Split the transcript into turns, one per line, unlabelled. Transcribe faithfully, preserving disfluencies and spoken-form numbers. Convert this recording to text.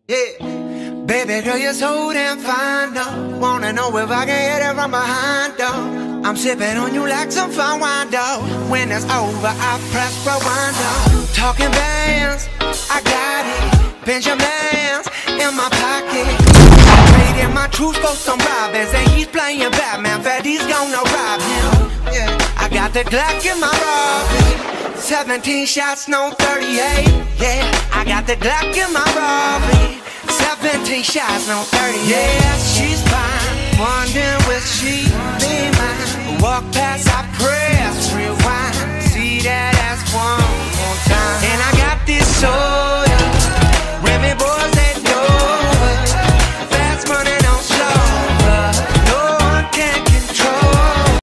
Yeah. Baby girl, you're so damn fine, though. Wanna know if I can hit it from behind, though. I'm sipping on you like some fine wine, though. When it's over, I press rewind, though. Talking bands, I got it. Benjamins in my pocket. Trading my truth for some robins. And he's playing Batman, Freddy's gonna rob him. Yeah. I got the Glock in my Robbie. seventeen shots, no thirty-eight. Yeah, I got the Glock in my Robbie. seventeen shots, no thirty-eight. Yeah, she's fine. Wondering will she be mine? Walk past, I press real